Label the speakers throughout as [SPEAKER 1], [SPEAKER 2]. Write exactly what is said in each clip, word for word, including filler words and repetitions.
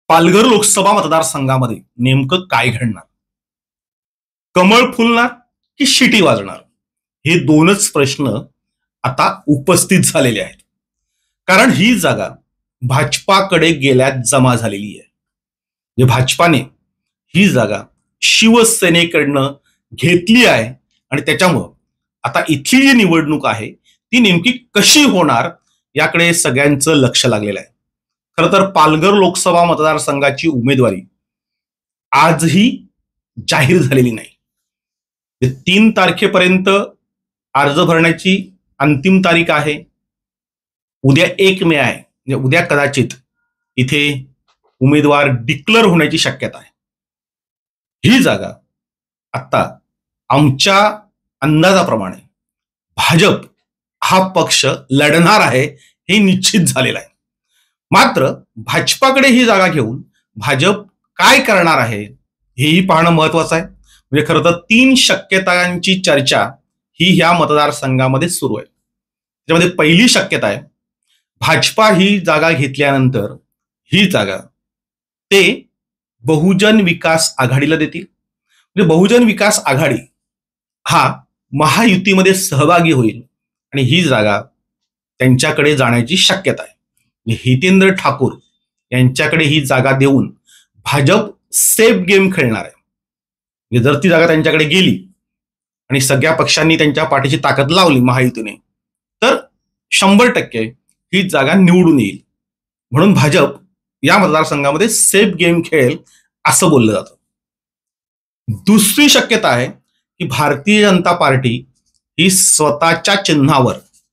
[SPEAKER 1] पालघर लोकसभा मतदारसंघामध्ये नेमकं काय घडणार? कमळ फुलणार की शिटी वाजणार? हे दोनच प्रश्न आता उपस्थित झालेले आहेत. कारण ही जागा भाजपाकडे गेल्यात जमा झालेली आहे. जे भाजपाने ही जागा शिवसेनेकडनं घेतली आहे आणि त्याच्यामुळं आता इथली जी निवडणूक आहे ती नेमकी कशी होणार याकडे सगळ्यांचं लक्ष लागलेलं आहे. खरं तर पालघर लोकसभा मतदारसंघाची उमेदवारी आजही जाहीर झालेली नाही. तीन तारखेपर्यंत अर्ज भरण्याची अंतिम तारीख आहे. उद्या एक मे आहे, म्हणजे उद्या कदाचित इथे उमेदवार डिक्लेअर होण्याची शक्यता आहे. ही जागा आता आमच्या अंदाजाप्रमाणे भाजप हा पक्ष लढणार आहे हे निश्चित झालेलं आहे. मात्र भाजपाकडे ही जागा घेऊन भाजप काय करणार आहे हेही पाहणं महत्वाचं आहे. म्हणजे खरं तर तीन शक्यतांची चर्चा ही ह्या मतदारसंघामध्ये सुरू आहे. त्यामध्ये पहिली शक्यता आहे भाजपा ही जागा घेतल्यानंतर ही जागा ते बहुजन विकास आघाडीला देतील. म्हणजे बहुजन विकास आघाडी हा महायुतीमध्ये सहभागी होईल आणि ही जागा त्यांच्याकडे जाण्याची शक्यता आहे. हितेंद्र ठाकूर यांच्याकडे ही जागा देऊन भाजप सेफ गेम खेळणार आहे. म्हणजे जर ती जागा त्यांच्याकडे गेली आणि सगळ्या पक्षांनी त्यांच्या पाठीची ताकद लावली महायुतीने तर शंभर टक्के ही जागा निवडून येईल. म्हणून भाजप या मतदारसंघामध्ये सेफ गेम खेळेल असं बोललं जातं. दुसरी शक्यता आहे की भारतीय जनता पार्टी ही स्वतःच्या चिन्हावर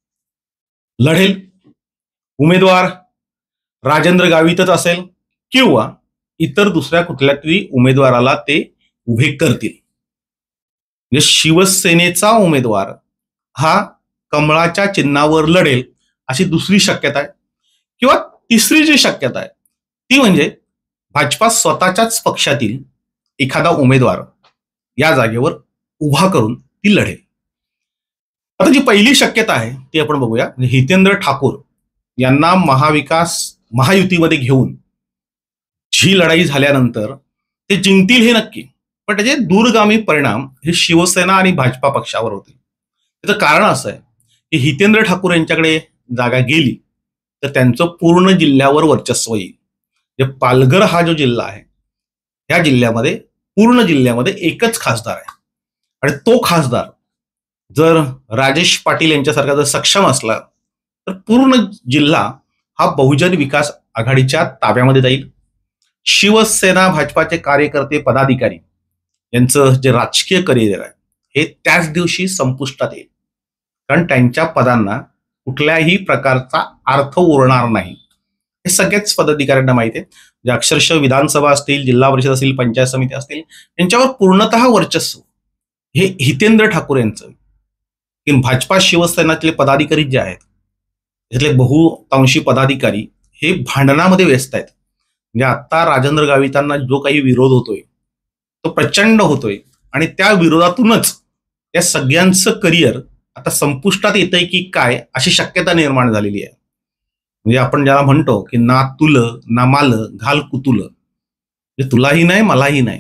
[SPEAKER 1] लढेल. उमेदवार राजेंद्र गावितच असेल किंवा इतर दुसऱ्या कुठल्या तरी उमेदवाराला ते उभे करतील. म्हणजे शिवसेनेचा उमेदवार हा कमळाच्या चिन्हावर लढेल अशी दुसरी शक्यता आहे. किंवा तिसरी जी शक्यता आहे ती म्हणजे भाजपा स्वतःच्याच पक्षातील एखादा उमेदवार या जागेवर उभा करून ती लढेल. आता जी पहिली शक्यता आहे ती आपण बघूया. हितेंद्र ठाकूर यांना महाविकास महायुतीमध्ये घेऊन जी लढाई झाल्यानंतर ते जिंकतील हे नक्की, पण त्याचे दूरगामी परिणाम हे शिवसेना आणि भाजपा पक्षावर होतील. त्याचं कारण असं आहे की हितेंद्र ठाकूर यांच्याकडे जागा गेली तर त्यांचं पूर्ण जिल्ह्यावर वर्चस्व येईल. जे पालघर हा जो जिल्हा आहे या जिल्ह्यामध्ये पूर्ण जिल्ह्यामध्ये एकच खासदार आहे आणि तो खासदार जर राजेश पाटील यांच्यासारखा जर सक्षम असला तर पूर्ण जिल्हा हा बहुजन विकास आघाडीच्या ताब्यामध्ये जाईल. शिवसेना भाजपाचे कार्यकर्ते पदाधिकारी यांचं जे राजकीय करिअर आहे हे त्याच दिवशी संपुष्टात येईल. कारण त्यांच्या पदांना कुठल्याही प्रकारचा अर्थ उरणार नाही हे सगळ्याच पदाधिकाऱ्यांना माहिती आहे. जे अक्षरशः विधानसभा असतील, जिल्हा परिषद असतील, पंचायत समिती असतील यांच्यावर पूर्णतः वर्चस्व हे हितेंद्र ठाकूर यांचं. भाजपा शिवसेनातले पदाधिकारी जे आहेत त्यातले बहुतांशी पदाधिकारी हे भांडणामध्ये व्यस्त आहेत. म्हणजे आता राजेंद्र गावितांना जो काही विरोध होतोय तो प्रचंड होतोय आणि त्या विरोधातूनच या सगळ्यांचं करिअर आता संपुष्टात येतंय की काय अशी शक्यता निर्माण झालेली आहे. म्हणजे आपण ज्याला म्हणतो की ना तुल ना माल घाल कुतुल, म्हणजे तुलाही नाही मलाही नाही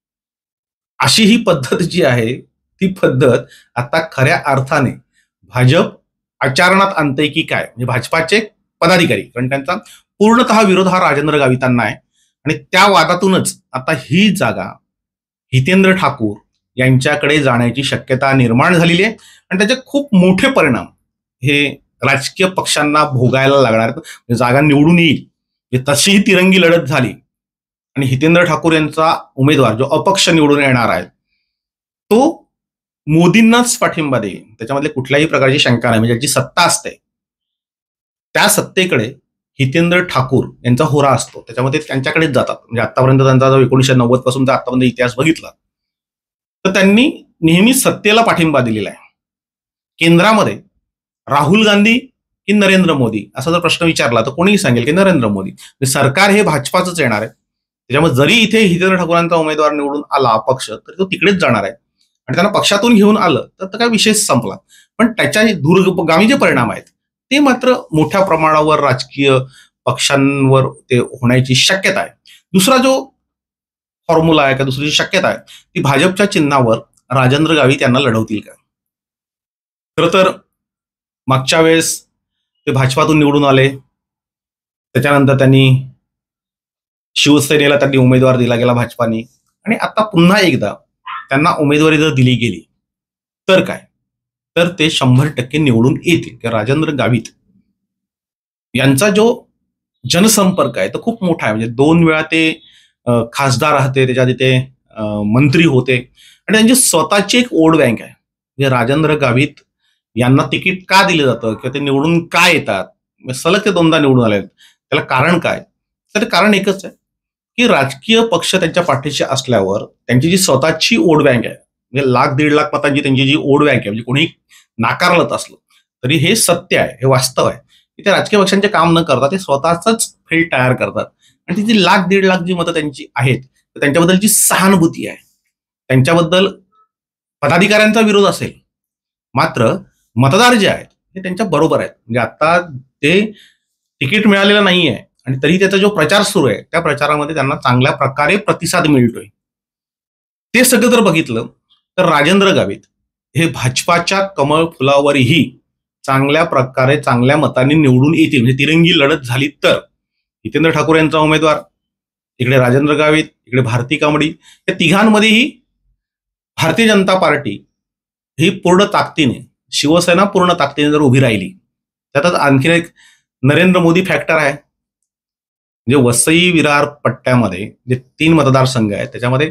[SPEAKER 1] अशी ही पद्धत जी आहे ती पद्धत आता खऱ्या अर्थाने भाजप आचरणात आणते की काय. म्हणजे भाजपाचे पदाधिकारी, कारण त्यांचा पूर्णतः विरोध हा राजेंद्र गावितांना आहे आणि त्या वादातूनच आता ही जागा हितेंद्र ठाकूर यांच्याकडे जाण्याची शक्यता निर्माण झालेली आहे आणि त्याचे खूप मोठे परिणाम हे राजकीय पक्षांना भोगायला लागणार आहेत. जागा निवडून येईल तशीही तिरंगी लढत झाली आणि हितेंद्र ठाकूर यांचा उमेदवार जो अपक्ष निवडून येणार आहे तो मोदींनाच पाठिंबा देईल. त्याच्यामध्ये कुठल्याही प्रकारची शंका नाही. म्हणजे ज्याची सत्ता असते त्या सत्तेकडे हितेंद्र ठाकूर यांचा होरा असतो, त्याच्यामध्ये त्यांच्याकडेच जातात. म्हणजे आतापर्यंत त्यांचा जो एकोणीसशे नव्वद पासून आतापर्यंत इतिहास बघितला तर त्यांनी नेहमी सत्तेला पाठिंबा दिलेला आहे. केंद्रामध्ये राहुल गांधी की नरेंद्र मोदी असा जर प्रश्न विचारला तर कोणीही सांगेल की नरेंद्र मोदी. सरकार हे भाजपाचंच येणार आहे. त्याच्यामुळे जरी इथे हितेंद्र ठाकूरांचा उमेदवार निवडून आला अपक्ष तर तो तिकडेच जाणार आहे आणि त्यांना पक्षातून घेऊन आलं तर काय विशेष संपला. पण त्याच्या दूरगामी जे परिणाम आहेत ते मात्र मोठ्या प्रमाणावर राजकीय पक्षांवर ते होण्याची शक्यता आहे. दुसरा जो फॉर्म्युला आहे का दुसरी जी शक्यता आहे ती भाजपच्या चिन्हावर राजेंद्र गावित यांना लढवतील का. खरं तर मागच्या वेळेस ते भाजपातून निवडून आले, त्याच्यानंतर त्यांनी शिवसेनेला त्यांनी उमेदवार दिला गेला भाजपाने, आणि आता पुन्हा एकदा त्यांना उमेदवारी जर दिली गेली तर काय, तर ते शंभर टक्के निवडून येतील. की राजेंद्र गावित यांचा जो जनसंपर्क आहे तो खूप मोठा आहे. म्हणजे दोन वेळा ते खासदार राहते, त्याच्या तिथे मंत्री होते, आणि त्यांची स्वतःची एक वोट बँक आहे. म्हणजे राजेंद्र गावित यांना तिकीट का दिलं जातं किंवा ते निवडून का येतात, सलग ते दोनदा निवडून आले, त्याला कारण काय, तर कारण एकच आहे की राजकीय पक्ष त्यांच्या पाठीशी असल्यावर त्यांची जी स्वतःची वोट बँक आहे, म्हणजे लाख दीड लाख मतांची त्यांची जी वोट बँक आहे, म्हणजे कोणी नाकारलत असलं तरी हे सत्य आहे, हे वास्तव आहे की ते राजकीय पक्षांचे काम न करता ते स्वतःच फील्ड तयार करतात. आणि ती जी लाख दीड लाख जी मतं त्यांची आहेत त्यांच्याबद्दलची सहानुभूती आहे, त्यांच्याबद्दल पदाधिकाऱ्यांचा विरोध असेल, मात्र मतदार जे आहेत हे त्यांच्या बरोबर आहेत. म्हणजे आता ते तिकीट मिळालेलं नाहीये आणि तरी त्याचा जो प्रचार सुरू आहे त्या प्रचारामध्ये त्यांना चांगल्या प्रकारे प्रतिसाद मिळतोय. ते सगळं जर बघितलं तर राजेंद्र गावित हे भाजपाच्या कमळ फुलावरही चांगल्या प्रकारे चांगल्या मतांनी निवडून येतील. म्हणजे तिरंगी लढत झाली तर हितेंद्र ठाकूर यांचा उमेदवार, इकडे राजेंद्र गावित, इकडे भारती कांबडी, या तिघांमध्येही भारतीय जनता पार्टी ही पूर्ण ताकदीने, शिवसेना पूर्ण ताकदीने जर उभी राहिली, त्यातच आणखीन एक नरेंद्र मोदी फॅक्टर आहे. म्हणजे वसई विरार पट्ट्यामध्ये जे तीन मतदारसंघ आहेत त्याच्यामध्ये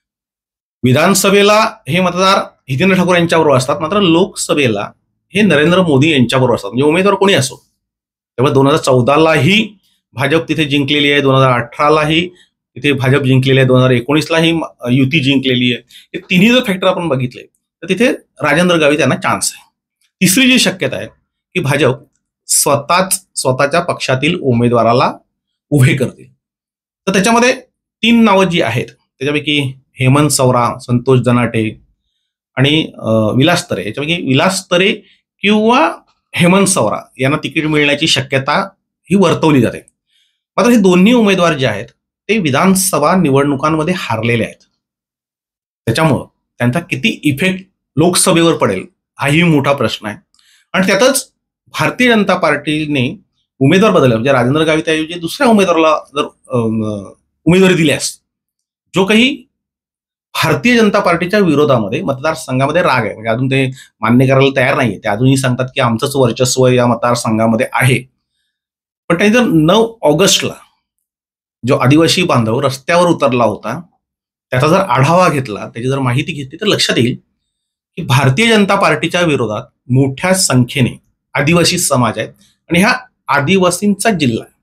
[SPEAKER 1] विधानसभेला हे मतदार हितेंद्र ठाकूर यांच्याबरोबर असतात, मात्र लोकसभेला हे नरेंद्र मोदी यांच्याबरोबर असतात. म्हणजे उमेदवार कोणी असो, तेव्हा दोन हजार चौदालाही भाजप तिथे जिंकलेली आहे, दोन हजार अठरालाही तिथे भाजप जिंकलेली आहे, दोन हजार एकोणीसलाही युती जिंकलेली आहे. हे तिन्ही जर फॅक्टर आपण बघितले तर तिथे राजेंद्र गावित यांना चान्स आहे. तिसरी जी शक्यता आहे की भाजप स्वतःच स्वतःच्या पक्षातील उमेदवाराला उभे करतील. तर त्याच्यामध्ये तीन नावं जी आहेत त्याच्यापैकी हेमंत सवरा, संतोष जनाटे आणि विलास तरे, याच्यापैकी विलास तरे किंवा हेमंत सवरा यांना तिकीट मिळण्याची शक्यता ही वर्तवली जाते. मात्र हे दोन्ही उमेदवार जे आहेत ते विधानसभा निवडणुकांमध्ये हारलेले आहेत, त्याच्यामुळं त्यांचा किती इफेक्ट लोकसभेवर पडेल हाही मोठा प्रश्न आहे. आणि त्यातच भारतीय जनता पार्टीने उमेदवार बदलला, म्हणजे राजेंद्र गावित ऐवजी दुसऱ्या उमेदवाराला जर उमेदवारी दिल्यास जो काही भारतीय जनता पार्टीच्या विरोधामध्ये मतदारसंघामध्ये राग आहे, म्हणजे अजून ते मान्य करायला तयार नाहीये, ते अजूनही सांगतात की आमचंच वर्चस्व या मतदारसंघामध्ये आहे. पण त्यांनी जर नऊ ऑगस्टला जो आदिवासी बांधव रस्त्यावर उतरला होता त्याचा जर आढावा घेतला, त्याची जर माहिती घेतली तर लक्षात येईल की भारतीय जनता पार्टीच्या विरोधात मोठ्या संख्येने आदिवासी समाज आहेत आणि हा आदिवासींचा जिल्हा आहे.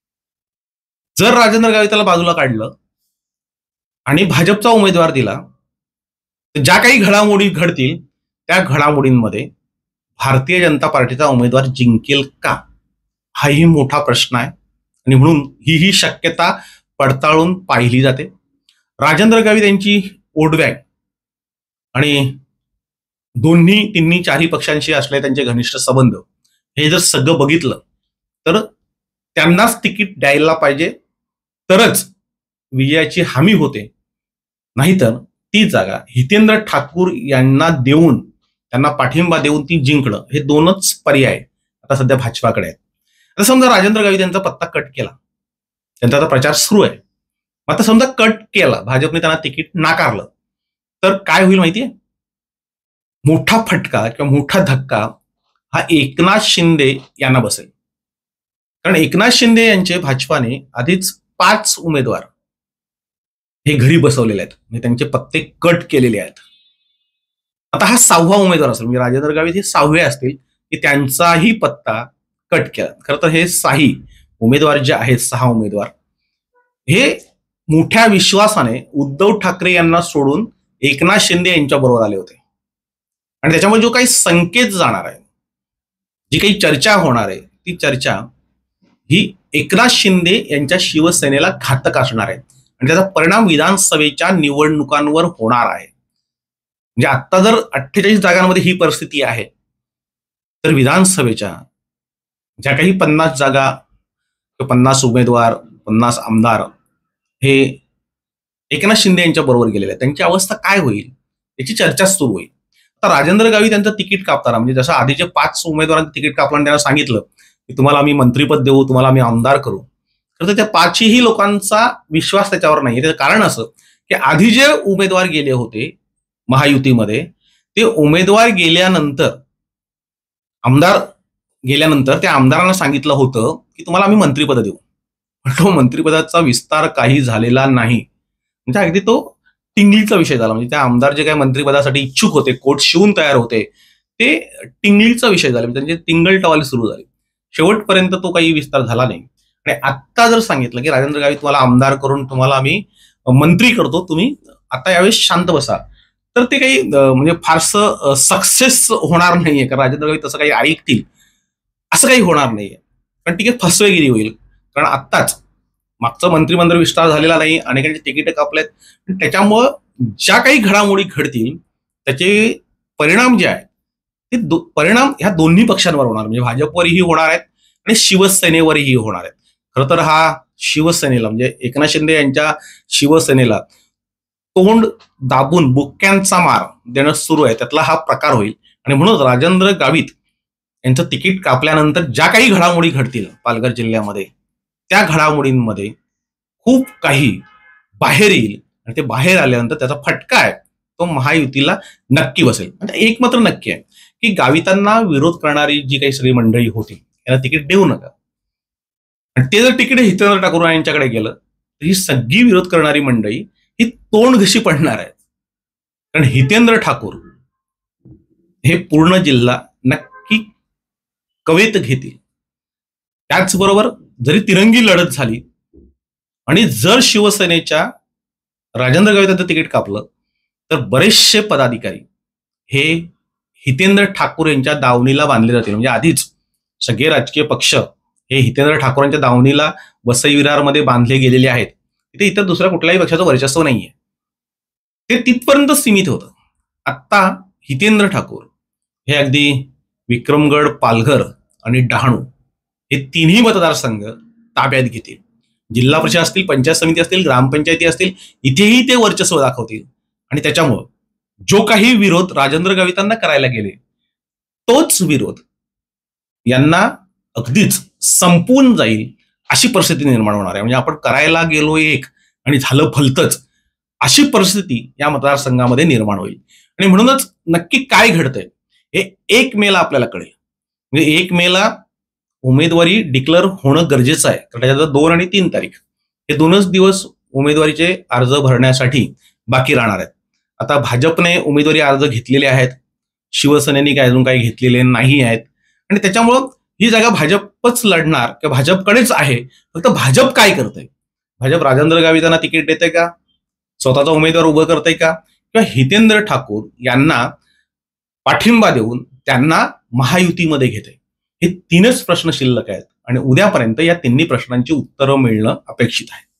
[SPEAKER 1] जर राजेंद्र गाविताला बाजूला काढलं आणि भाजपचा उमेदवार दिला तर ज्या काही घडामोडी घडतील त्या घडामोडींमध्ये भारतीय जनता पार्टीचा उमेदवार जिंकेल का, हाही मोठा प्रश्न आहे. आणि म्हणून ही ही शक्यता पडताळून पाहिली जाते. राजेंद्र गावित यांची वोट बँक आणि दोन्ही तिन्ही चारही पक्षांशी असले त्यांचे घनिष्ठ संबंध हे जर सगळं बघितलं तर त्यांनाच तिकीट द्यायला पाहिजे, तरच विजयाची हमी होते. नाहीतर ती जागा हितेंद्र ठाकूर यांना देऊन, त्यांना पाठिंबा देऊन ती जिंकणं, हे दोनच पर्याय आता सध्या भाजपाकडे आहेत. आता समजा राजेंद्र गावित यांचा पत्ता कट केला, त्यांचा आता प्रचार सुरू आहे, आता समजा कट केला, भाजपने त्यांना तिकीट नाकारलं, तर काय होईल माहितीये? मोठा फटका किंवा मोठा धक्का हा एकनाथ शिंदे यांना बसेल. कारण एकनाथ शिंदे यांचे भाजपाने आधीच पाच उमेदवार हे घरी बसवलेले आहेत, म्हणजे त्यांचे पत्ते कट केलेले आहेत. आता हा सहावा उमेदवार असेल, म्हणजे राजेंद्र गावित हे सहावे असतील की त्यांचाही पत्ता कट केला. खरं तर हे साही उमेदवार जे आहेत, सहा उमेदवार, हे मोठ्या विश्वासाने उद्धव ठाकरे यांना सोडून एकनाथ शिंदे यांच्या बरोबर आले होते. आणि त्याच्यामुळे जो काही संकेत जाणार आहे, जी काही चर्चा होणार आहे, ती चर्चा ही एकनाथ शिंदे यांच्या शिवसेनेला घातक असणार आहे आणि त्याचा परिणाम विधानसभेच्या निवडणुकांवर होणार आहे. म्हणजे आता जर अठ्ठेचाळीस जागांमध्ये ही परिस्थिती आहे, तर विधानसभेच्या ज्या काही पन्नास जागा, पन्नास उमेदवार, पन्नास आमदार हे एकनाथ शिंदे यांच्या बरोबर गेलेले आहेत, त्यांची अवस्था काय होईल याची चर्चा सुरू होईल. आता राजेंद्र गावित त्यांचं तिकीट कापताना म्हणजे जसं आधीचे पाच उमेदवारांचं तिकीट कापलं त्यांना सांगितलं की तुम्हाला आम्ही मंत्रीपद देऊ, तुम्हाला आम्ही आमदार करू, तर त्या पाचही लोकांचा विश्वास त्याच्यावर नाही. त्याचं कारण असं की आधी जे उमेदवार गेले होते महायुतीमध्ये, ते उमेदवार गेल्यानंतर आमदार गेल्यानंतर त्या आमदारांना सांगितलं होतं की तुम्हाला आम्ही मंत्रिपद देऊ, पण तो मंत्रिपदाचा विस्तार काही झालेला नाही. म्हणजे अगदी तो टिंगलीचा विषय झाला. म्हणजे त्या आमदार जे काही मंत्रिपदासाठी इच्छुक होते, कोट शिवून तयार होते, ते टिंगलीचा विषय झाला. त्यांची टिंगल टवाली सुरू झाली. शेवटपर्यंत तो काही विस्तार झाला नाही. आणि आत्ता जर सांगितलं की राजेंद्र गावित तुम्हाला आमदार करून तुम्हाला आम्ही मंत्री करतो, तुम्ही आता यावेळेस शांत बसा, तर ते काही म्हणजे फारसं सक्सेस होणार नाहीये. कारण राजेंद्र गावित तसं काही ऐकतील असं काही होणार नाहीये. कारण ठीक आहे, फसवेगिरी होईल. कारण आत्ताच मागचं मंत्रिमंडळ विस्तार झालेला नाही, अनेकांची तिकीट कापलेत. त्याच्यामुळं ज्या काही घडामोडी घडतील त्याचे परिणाम जे आहेत ते परिणाम ह्या दोन्ही पक्षांवर होणार. म्हणजे भाजपवरही होणार आहेत आणि शिवसेनेवरही होणार आहेत. खरं तर हा शिवसेनेला म्हणजे एकनाथ शिंदे यांच्या शिवसेनेला तोंड दाबून बुक्क्यांचा मार देणं सुरू आहे, त्यातला हा प्रकार होईल. आणि म्हणून राजेंद्र गावित यांचं तिकीट कापल्यानंतर ज्या काही घडामोडी घडतील पालघर जिल्ह्यामध्ये, त्या घडामोडींमध्ये खूप काही बाहेर येईल. आणि ते बाहेर आल्यानंतर त्याचा फटका आहे तो महायुतीला नक्की बसेल. म्हणजे एक मात्र नक्की आहे की गावितांना विरोध करणारी जी काही सगळी मंडळी होती त्यांना तिकीट देऊ नका. आणि ते जर तिकीट हितेंद्र ठाकूर यांच्याकडे गेलं तर ही सगळी विरोध करणारी मंडळी ही तोंड घशी पडणार आहे. कारण हितेंद्र ठाकूर हे पूर्ण जिल्हा नक्की कवेत घेतील. त्याचबरोबर जरी तिरंगी लढत झाली आणि जर शिवसेनेच्या राजेंद्र गावित यांचं तिकीट कापलं तर बरेचसे पदाधिकारी हे हितेंद्र ठाकूर यांच्या दावणीला बांधले जातील. म्हणजे आधीच सगळे राजकीय पक्ष हे हितेंद्र ठाकूरांच्या दावणीला वसई विरारमध्ये बांधले गेलेले आहेत. तिथे इतर दुसऱ्या कुठल्याही पक्षाचं वर्चस्व नाहीये. ते तिथपर्यंत सीमित होतं. आत्ता हितेंद्र ठाकूर हे अगदी विक्रमगड, पालघर आणि डहाणू हे तिन्ही मतदारसंघ ताब्यात घेतील. जिल्हा परिषद असतील, पंचायत समिती असतील, ग्रामपंचायती असतील, इथेही ते वर्चस्व दाखवतील. आणि त्याच्यामुळं जो काही विरोध राजेंद्र गावितांना करायला गेले तोच विरोध यांना अगदीच संपून जाईल अशी परिस्थिती निर्माण होणार आहे. म्हणजे आपण करायला गेलो एक आणि झालं भलतंच अशी परिस्थिती या मतदारसंघामध्ये निर्माण होईल. आणि म्हणूनच नक्की काय घडतंय हे एक मेला आपल्याला कळेल. म्हणजे एक मेला उमेदवारी डिक्लेअर होणं गरजेचं आहे. कारण त्याच्यात दोन आणि तीन तारीख हे दोनच दिवस उमेदवारीचे अर्ज भरण्यासाठी बाकी राहणार आहेत. आता भाजपने उमेदवारी अर्ज घेतलेले आहेत, शिवसेनेने काय अजून काही घेतलेले नाही आहेत. आणि त्याच्यामुळं ही जागा भाजपच लढणार किंवा भाजपकडेच आहे. फक्त भाजप काय करतंय, भाजप राजेंद्र गावितांना तिकीट देते का, स्वतःचा उमेदवार उभं करतंय का, किंवा हितेंद्र ठाकूर यांना पाठिंबा देऊन त्यांना महायुतीमध्ये घेते. हे तीनच प्रश्न शिल्लक आहेत आणि उद्यापर्यंत या तिन्ही प्रश्नांची उत्तरं मिळणं अपेक्षित आहे.